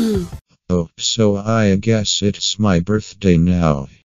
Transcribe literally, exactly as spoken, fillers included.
Oh, so I guess it's my birthday now.